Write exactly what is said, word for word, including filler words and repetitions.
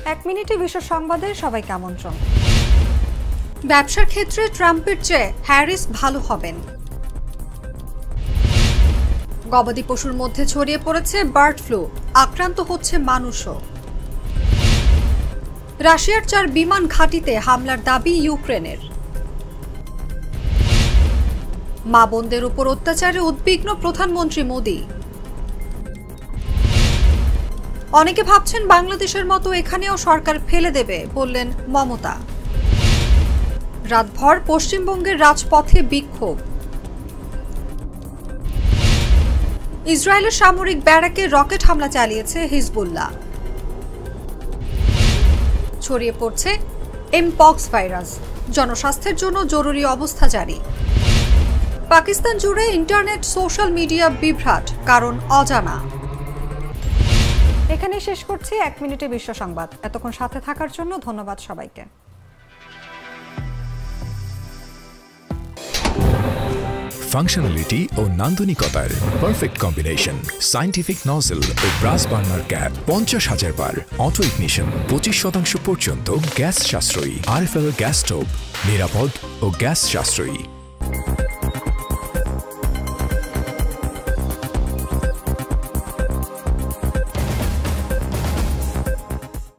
এক মিনিটে বিশ্ব সংবাদে সবাইকে আমন্ত্রণ। ব্যবসার ক্ষেত্রে ট্রাম্পের চেয়ে হ্যারিস ভালো হবেন। গবাদি পশুর মধ্যে ছড়িয়ে পড়েছে বার্ড ফ্লু, আক্রান্ত হচ্ছে মানুষও। রাশিয়ার চার বিমান ঘাঁটিতে হামলার দাবি ইউক্রেনের। মা বোনদের উপর অত্যাচারে উদ্বিগ্ন প্রধানমন্ত্রী মোদি। অনেকে ভাবছেন বাংলাদেশের মতো এখানেও সরকার ফেলে দেবে, বললেন মমতা। রাতভর পশ্চিমবঙ্গের রাজপথে বিক্ষোভ। ইসরায়েলের সামরিক ব্যারাকে রকেট হামলা চালিয়েছে হিজবুল্লাহ। ছড়িয়ে পড়ছে এমপক্স ভাইরাস, জনস্বাস্থ্যের জন্য জরুরি অবস্থা জারি। পাকিস্তান জুড়ে ইন্টারনেট সোশ্যাল মিডিয়া বিভ্রাট, কারণ অজানা। এখানে শেষ করছি এক মিনিটে বিশ্ব সংবাদ। এতক্ষণ সাথে থাকার জন্য ধন্যবাদ সবাইকে। ফাংশনালিটি ও নান্দনিকতার পারফেক্ট কম্বিনেশন, সায়েন্টিফিক নজল ও ব্রাস বার্নার ক্যাপ, পঞ্চাশ হাজার বার অটো ইগনিশন, পঁচিশ শতাংশ পর্যন্ত গ্যাস সাশ্রয়ী। আরএফএল গ্যাস স্টোভ, নিরাপদ ও গ্যাস সাশ্রয়ী।